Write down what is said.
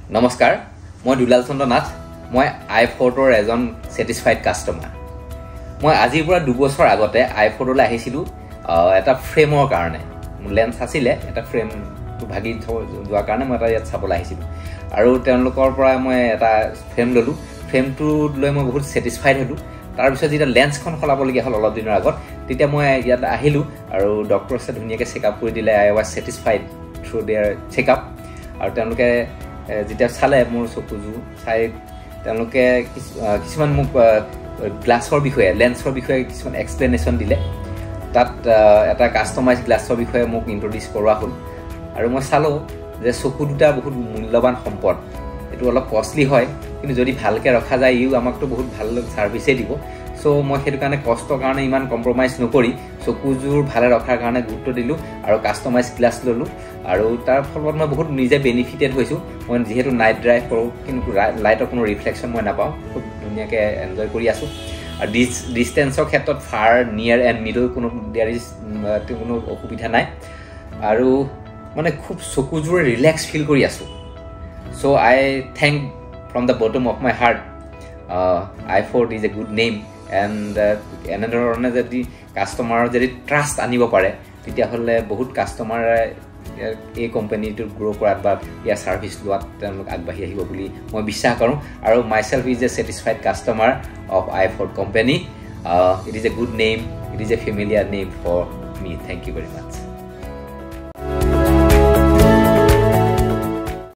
নমস্কাৰ মই দুলাল চন্দ্ৰ নাথ মই আই ফৰ্টৰ এজন স্যাটিসফাইড কাস্টমাৰ মই আজিৰ পৰা 2 বছৰ আগতে আই ফৰ্টলৈ আহিছিলো এটা ফ্ৰেমৰ কাৰণে মোৰ লেন্স আছিল এটা ফ্ৰেম ভাগি যোৱাৰ কাৰণে মই এটা ইয়াত চাবলৈ আহিছিলো আৰু তেওঁলোকৰ পৰা মই এটা ফ্ৰেম ললো ফ্ৰেমটো লৈ মই বহুত স্যাটিসফাইড হলো তাৰ পিছত যেটা লেন্সখন খলাবলগীয়া হল অলপ দিনৰ আগত তেতিয়া মই ইয়াত আহিলো আৰু ডক্টৰছে ধুনিয়াকৈ চেকআপ কৰি দিলে I was satisfied through their checkup আৰু তেওঁলোকে যেতিয়া চালে মোৰ চকুজু চাই তেওঁলোকে কিছুমান মোক গ্লাছৰ বিষয়ে লেন্সৰ বিষয়ে কিছুমান এক্সপ্লেনেশ্যন দিলে তাত এটা কাস্টমাইজ গ্লাছৰ বিষয়ে মোক ইন্ট্ৰোডিউস কৰোৱা হ'ল আৰু মই চালো যে চকু দুটা বহুত মূল্যৱান সম্পদ এটো অলপ কষ্টলি হয় কিন্তু যদি ভালকে ৰখা যায় ইউ আমাকটো বহুত ভাল সাৰ্ভিসে দিব সো মই হেতু কাৰণে কষ্টৰ কাৰণে ইমান কম্প্ৰমাইজ নকৰি চকুজুৰ ভালে ৰখাৰ কাৰণে গুৰুত্ব দিলো আৰু কাস্টমাইজ গ্লাছ ললো আৰু তাৰ ফলত মই বহুত নিজে বেনিফিটেড হৈছো মই যেহেতু নাইট ড্ৰাইভ কৰো কিন্তু লাইটৰ কোনো ৰিফ্লেকশন মই নাপাও খুব ধুনিয়াকৈ এনজয় কৰি আছো আৰু ডিসটেন্সৰ ক্ষেত্ৰত ফাৰ নিয়াৰ এন্ড মিডল কোনো দেয়াৰ ইজ কোনো অসুবিধা নাই আৰু মানে খুব চকুজুৰ ৰিল্যাক্স ফিল কৰি আছো so I thank from the bottom of my heart Eye Forte is a good name and another যদি কাস্টমাৰৰ যদি ট্ৰাষ্ট আনিব পাৰে তেতিয়া হলে বহুত কাস্টমাৰ এই কোম্পানীটো গ্ৰো কৰাত বা ইয়াৰ সাৰ্ভিস লোৱাত তেওঁলোক আগবাঢ়ি আহিব বুলি মই বিশ্বাস কৰোঁ আৰু myself is a satisfied customer of Eye Forte company it is a good name it is a familiar name for me thank you very much